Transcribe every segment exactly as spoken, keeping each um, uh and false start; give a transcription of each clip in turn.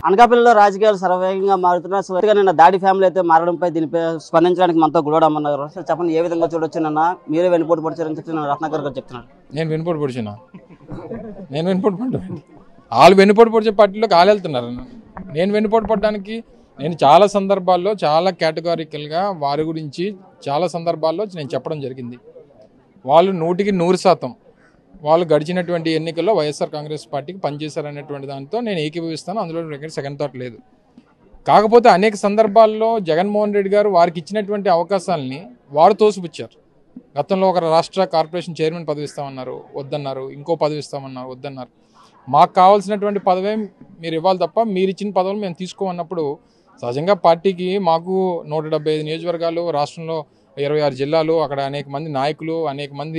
అనకాపల్లిలో రాజకీయాలు సర్వేగంగా మారుతున్నా నిన్న దాడి ఫ్యామిలీ అయితే మారడంపై దీనిపై స్పందించడానికి మనతో గుడవడమన్నారు. చెప్పండి, ఏ విధంగా చూడొచ్చు? నిన్న మీరే వెనుపోటు పొడిచారని చెప్పి రత్నాకర్ గారు చెప్తున్నారు. నేను వెనుపోటు పొడిచినా నేను వెనుపోటు పడ్డా వాళ్ళు వెనుపోటు పొడిచే పార్టీలోకి వాళ్ళు వెళ్తున్నారు. నేను వెనుపోటు పడడానికి నేను చాలా సందర్భాల్లో చాలా కేటగారికల్గా వారి గురించి చాలా సందర్భాల్లో నేను చెప్పడం జరిగింది. వాళ్ళు నూటికి నూరు శాతం వాళ్ళు గడిచినటువంటి ఎన్నికల్లో వైఎస్ఆర్ కాంగ్రెస్ పార్టీకి పనిచేశారనేటువంటి దాంతో నేను ఏకీభవిస్తాను. అందులో సెకండ్ థాట్ లేదు. కాకపోతే అనేక సందర్భాల్లో జగన్మోహన్ రెడ్డి గారు వారికి ఇచ్చినటువంటి అవకాశాలని వారు తోసిపుచ్చారు. గతంలో ఒక రాష్ట్ర కార్పొరేషన్ చైర్మన్ పదవి ఇస్తామన్నారు, వద్దన్నారు. ఇంకో పదవి ఇస్తామన్నారు, వద్దన్నారు. మాకు కావాల్సినటువంటి పదవే మీరు ఇవ్వాలి తప్ప మీరు ఇచ్చిన పదవులు మేము తీసుకోమన్నప్పుడు సహజంగా పార్టీకి మాకు నూట డెబ్బై ఐదు నియోజకవర్గాలు, రాష్ట్రంలో ఇరవై ఆరు జిల్లాలు, అక్కడ అనేక మంది నాయకులు, అనేక మంది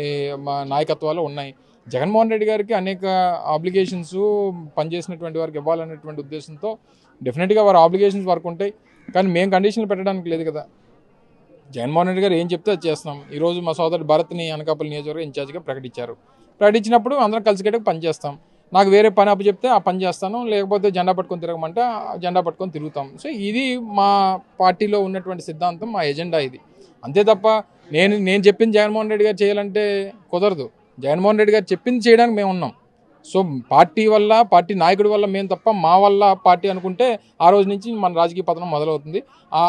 నాయకత్వాలు ఉన్నాయి. జగన్మోహన్ రెడ్డి గారికి అనేక ఆబ్లిగేషన్స్ పనిచేసినటువంటి వారికి ఇవ్వాలనేటువంటి ఉద్దేశంతో డెఫినెట్గా వారి ఆబ్లిగేషన్స్ వరకు ఉంటాయి. కానీ మేము కండిషన్లు పెట్టడానికి లేదు కదా. జగన్మోహన్ రెడ్డి గారు ఏం చెప్తే అది చేస్తున్నాం. ఈరోజు మా సోదరుడు భరత్ని అనకాపల్లి నియోజకవర్గం ఇన్ఛార్జిగా ప్రకటించారు. ప్రకటించినప్పుడు అందరం కలిసికట్టుగా పనిచేస్తాం. నాకు వేరే పని అప్పు చెప్తే ఆ పని చేస్తాను, లేకపోతే జెండా పట్టుకొని తిరగమంటే జెండా పట్టుకొని తిరుగుతాం. సో ఇది మా పార్టీలో ఉన్నటువంటి సిద్ధాంతం, మా ఎజెండా ఇది. అంతే తప్ప నేను నేను చెప్పింది జగన్మోహన్ రెడ్డి గారు చేయాలంటే కుదరదు. జగన్మోహన్ రెడ్డి గారు చెప్పింది చేయడానికి మేము ఉన్నాం. సో పార్టీ వల్ల, పార్టీ నాయకుడి వల్ల మేము తప్ప మా వల్ల పార్టీ అనుకుంటే ఆ రోజు నుంచి మన రాజకీయ పతనం మొదలవుతుంది.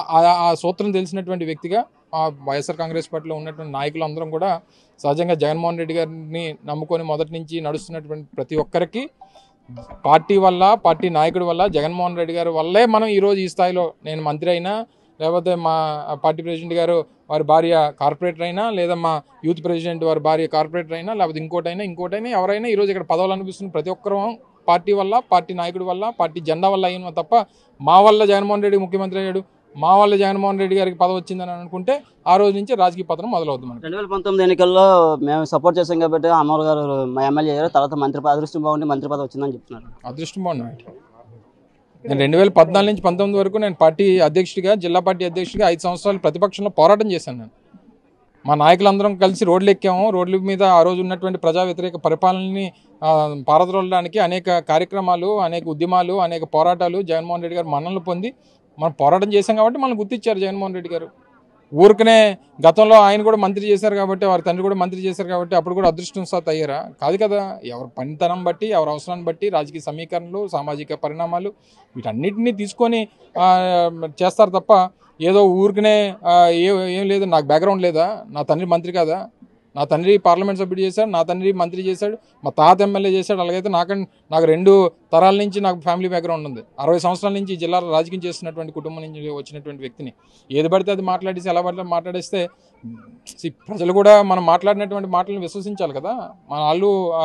ఆ సూత్రం తెలిసినటువంటి వ్యక్తిగా వైఎస్ఆర్ కాంగ్రెస్ పార్టీలో ఉన్నటువంటి నాయకులు అందరం కూడా సహజంగా జగన్మోహన్ రెడ్డి గారిని నమ్ముకొని మొదటి నుంచి నడుస్తున్నటువంటి ప్రతి ఒక్కరికి పార్టీ వల్ల, పార్టీ నాయకుడి వల్ల, జగన్మోహన్ రెడ్డి గారి వల్లే మనం ఈరోజు ఈ స్థాయిలో నేను మంత్రి అయినా, లేకపోతే మా పార్టీ ప్రెసిడెంట్ గారు వారి భార్య కార్పొరేటర్ అయినా, లేదా మా యూత్ ప్రెసిడెంట్ వారి భార్య కార్పొరేటర్ అయినా, లేకపోతే ఇంకోటైనా ఇంకోటైనా ఎవరైనా ఈరోజు ఇక్కడ పదవులు అనిపిస్తున్న ప్రతి ఒక్కరూ పార్టీ వల్ల, పార్టీ నాయకుడి వల్ల, పార్టీ జెండా వల్ల అయిన తప్ప మా వల్ల జగన్మోహన్ రెడ్డి ముఖ్యమంత్రి అయ్యాడు, మా వల్ల జగన్మోహన్ రెడ్డి గారికి పదవి వచ్చిందని అనుకుంటే ఆ రోజు నుంచి రాజకీయ పతనం మొదలవుతుంది. రెండు వేల పంతొమ్మిది ఎన్నికల్లో మేము సపోర్ట్ చేసాం కాబట్టి అమర్ గారు మా ఎమ్మెల్యే అయ్యారు. తర్వాత మంత్రి అదృష్టం బాగుండి మంత్రి పదవి వచ్చిందని చెప్తున్నారు. అదృష్టం బాగుంది. నేను రెండు వేల పద్నాలుగు నుంచి పంతొమ్మిది వరకు నేను పార్టీ అధ్యక్షుడిగా, జిల్లా పార్టీ అధ్యక్షుడిగా ఐదు సంవత్సరాలు ప్రతిపక్షంలో పోరాటం చేశాను. నేను మా నాయకులందరం కలిసి రోడ్లు ఎక్కాము. రోడ్ల మీద ఆ రోజు ఉన్నటువంటి ప్రజా వ్యతిరేక పరిపాలనని పారద్రోలడానికి అనేక కార్యక్రమాలు, అనేక ఉద్యమాలు, అనేక పోరాటాలు జగన్మోహన్ రెడ్డి గారు మన్ననలు పొంది మనం పోరాటం చేశాం కాబట్టి మనం గుర్తించారు జగన్మోహన్ రెడ్డి గారు. ఊరికనే గతంలో ఆయన కూడా మంత్రి చేశారు కాబట్టి, వారి తండ్రి కూడా మంత్రి చేశారు కాబట్టి అప్పుడు కూడా అదృష్టం సాత్ అయ్యారా? కాదు కదా. ఎవరి పనితనం బట్టి, ఎవరి అవసరాన్ని బట్టి రాజకీయ సమీకరణలు, సామాజిక పరిణామాలు వీటన్నిటినీ తీసుకొని చేస్తారు తప్ప ఏదో ఊరికనే ఏ ఏం లేదు, నాకు బ్యాక్గ్రౌండ్ లేదా, నా తండ్రి మంత్రి కాదా, నా తండ్రి పార్లమెంట్ సభ్యుడు చేశాడు, నా తండ్రి మంత్రి చేశాడు, మా తాత ఎమ్మెల్యే చేశాడు. అలాగైతే నాకంటే నాకు రెండు తరాల నుంచి నాకు ఫ్యామిలీ బ్యాక్గ్రౌండ్ ఉంది. అరవై సంవత్సరాల నుంచి ఈ జిల్లాలో రాజకీయం చేస్తున్నటువంటి కుటుంబం నుంచి వచ్చినటువంటి వ్యక్తిని ఏది పడితే అది మాట్లాడేసి ఎలా పడితే మాట్లాడేస్తే ప్రజలు కూడా మనం మాట్లాడినటువంటి మాటలను విశ్వసించాలి కదా. మన వాళ్ళు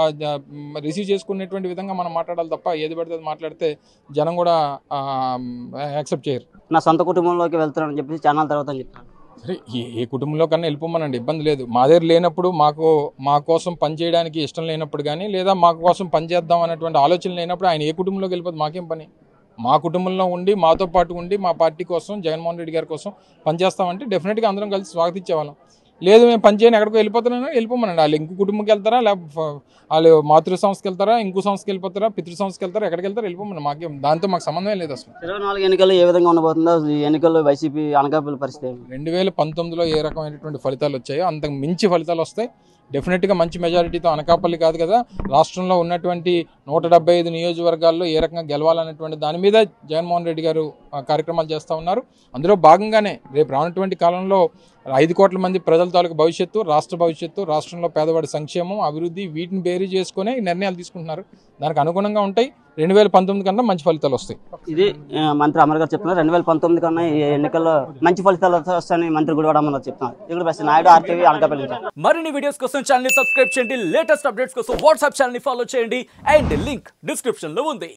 రిసీవ్ చేసుకునేటువంటి విధంగా మనం మాట్లాడాలి తప్ప ఏది పడితే అది మాట్లాడితే జనం కూడా యాక్సెప్ట్ చేయరు. నా సొంత కుటుంబంలోకి వెళ్తున్నానని చెప్పి ఛానల్ తర్వాత అని చెప్తాను. సరే, ఏ ఏ కుటుంబంలో కన్నా వెళ్ళిపోమనండి, ఇబ్బంది లేదు. మా దగ్గర లేనప్పుడు, మాకు మా కోసం పనిచేయడానికి ఇష్టం లేనప్పుడు కానీ, లేదా మా కోసం పనిచేద్దాం అనేటువంటి ఆలోచన లేనప్పుడు ఆయన ఏ కుటుంబంలోకి వెళ్ళిపోతుంది, మాకేం పని. మా కుటుంబంలో ఉండి, మాతో పాటు ఉండి, మా పార్టీ కోసం, జగన్మోహన్ రెడ్డి గారి కోసం పనిచేస్తామంటే డెఫినెట్గా అందరం కలిసి స్వాగతించేవాళ్ళం. లేదు మేము పనిచేయని ఎక్కడికో వెళ్ళిపోతున్నాను, వెళ్ళిపోమనండి. వాళ్ళు ఇంకో కుటుంబంకి వెళ్తారా, లేకపోతే వాళ్ళు మాతృ సంస్థకి వెళ్తారా, ఇంకో సంస్థకి వెళ్ళిపోతారా, పితృ సంస్థకి వెళ్తారా, ఎక్కడికి వెళ్తారా వెళ్ళిపోమని. మాకేం దాంతో మాకు సంబంధమే లేదు అసలు. ఇరవై నాలుగు ఎన్నికల్లో ఏ విధంగా ఉండబోతుందో ఈ ఎన్నికల్లో వైసీపీ అనకాపల్లి పరిస్థితి రెండు వేల పంతొమ్మిదిలో ఏ రకమైనటువంటి ఫలితాలు వచ్చాయో అంతకు మించి ఫలితాలు వస్తాయి. డెఫినెట్గా మంచి మెజారిటీతో అనకాపల్లి కాదు కదా, రాష్ట్రంలో ఉన్నటువంటి నూట డెబ్బై ఐదు నియోజకవర్గాల్లో ఏ రకంగా గెలవాలనేటువంటి దాని మీద జగన్మోహన్ రెడ్డి గారు కార్యక్రమాలు చేస్తూ ఉన్నారు. అందులో భాగంగానే రేపు రానటువంటి కాలంలో ఐదు కోట్ల మంది ప్రజల తాలూకు భవిష్యత్తు, రాష్ట్ర భవిష్యత్తు, రాష్ట్రంలో పేదవాడి సంక్షేమం, అభివృద్ధి వీటిని బేరీ చేసుకునే నిర్ణయాలు తీసుకుంటున్నారు. దానికి అనుగుణంగా ఉంటాయి. రెండు వేల పంతొమ్మిది కన్నా మంచి ఫలితాలు వస్తాయి. ఇది మంత్రి అమర్ గారు చెప్తున్నారు. రెండు వేల పంతొమ్మిది కన్నా ఈ ఎన్నికల్లో మంచి ఫలితాలు వస్తాయని మంత్రి గుడివాడమన్నారు చెప్తున్నారు. ఇక్కడ బస్ నాయుడు ఆర్టీవీ అనకాపల్లి. మరిన్ని వీడియోస్ కోసం ఛానల్ సబ్స్క్రైబ్ చేయండి. లేటెస్ట్ అప్డేట్స్ కోసం వాట్సాప్ ఛానల్ ఫాలో చేయండి. అండ్ లింక్ డిస్క్రిప్షన్ లో ఉంది.